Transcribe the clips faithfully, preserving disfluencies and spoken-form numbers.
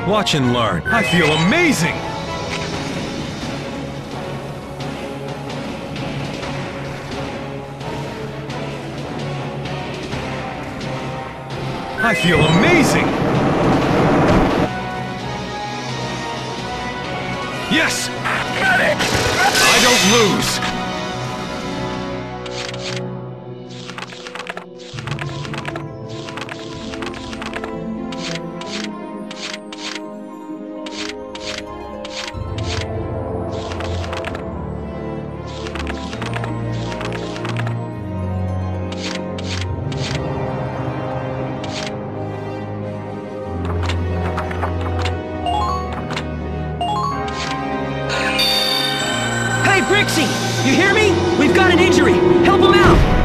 Watch and learn. I feel amazing! I feel amazing! Yes! Medic! I don't lose! You hear me? We've got an injury! Help him out!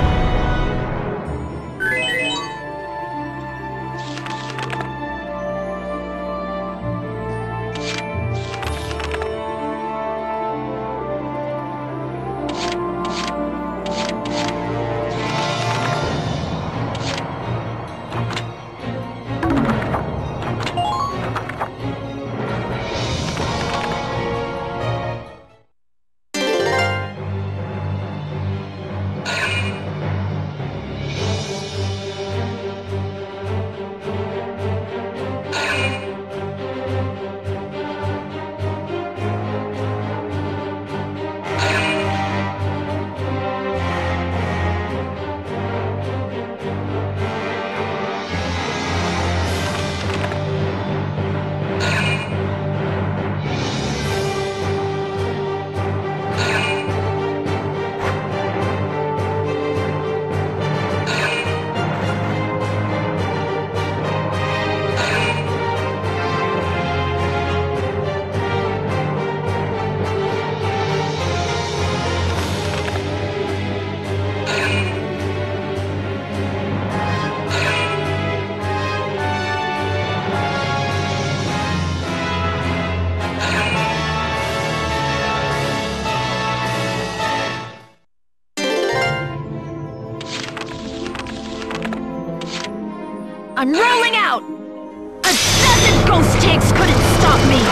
I'm rolling out! A dozen ghost tanks couldn't stop me!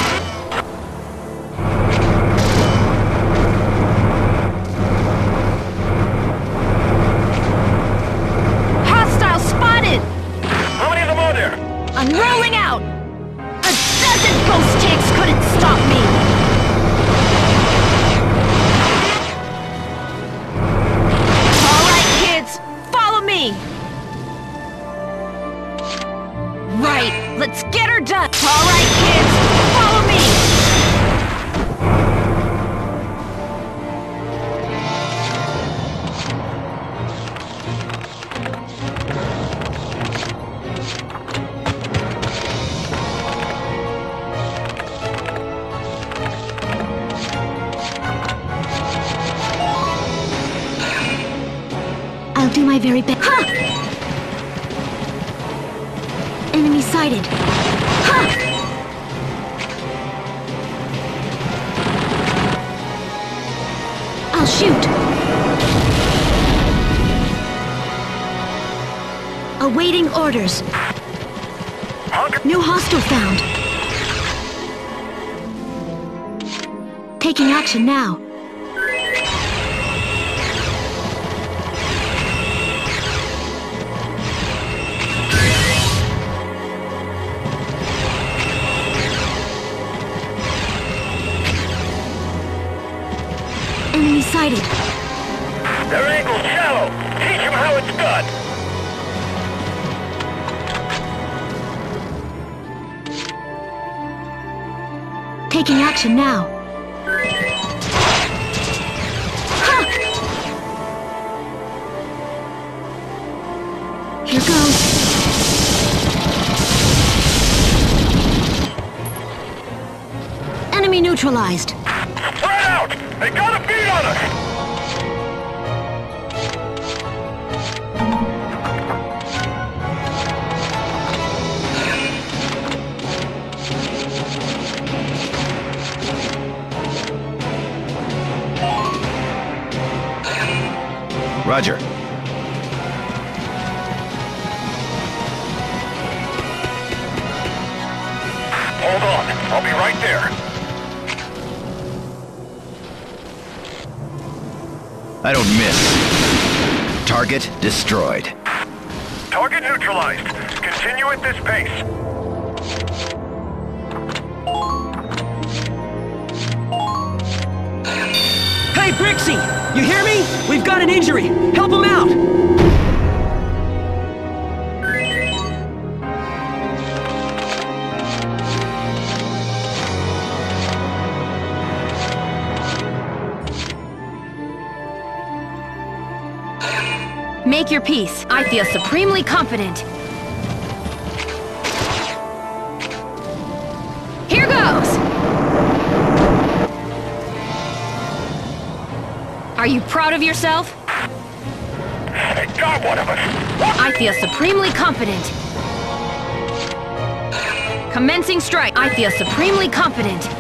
Hostile spotted! How many of them are there? I'm rolling out! A dozen ghost tanks couldn't stop me! Alright, kids! Follow me! Right, let's get her done! Alright, kids! Follow me! I'll do my very best. Ha! Enemy sighted. Ha! I'll shoot. Awaiting orders. New hostile found. Taking action now. Enemy sighted. Their angle's shallow. Teach them how it's done. Taking action now. Ha! Here goes. Enemy neutralized. Spread out! They got a beat on us! Roger. Hold on. I'll be right there. I don't miss. Target destroyed. Target neutralized. Continue at this pace. Hey, Brixie! You hear me? We've got an injury! Help him out! Make your peace. I feel supremely confident. Here goes! Are you proud of yourself? They got one of us. I feel supremely confident. Commencing strike. I feel supremely confident.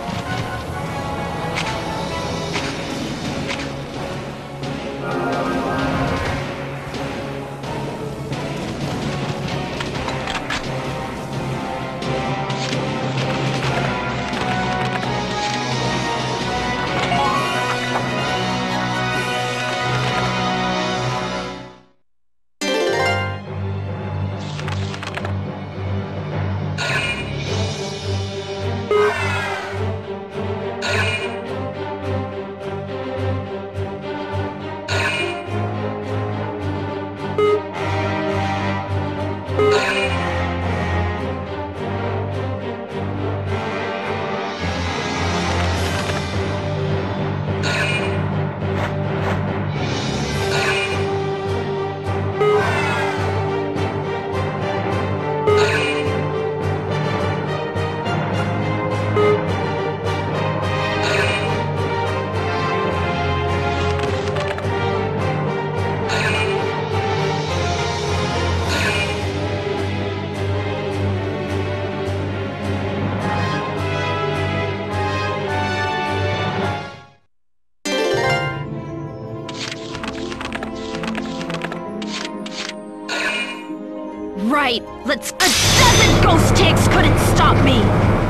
Right, let's— A dozen ghost tanks couldn't stop me!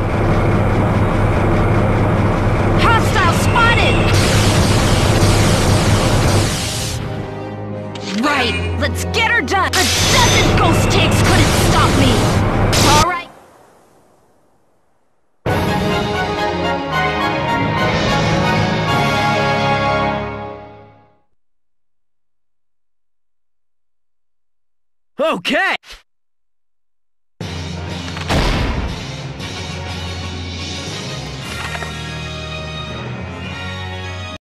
Hostile spotted! Right, let's get her done! A dozen ghost tanks couldn't stop me! Alright. Okay!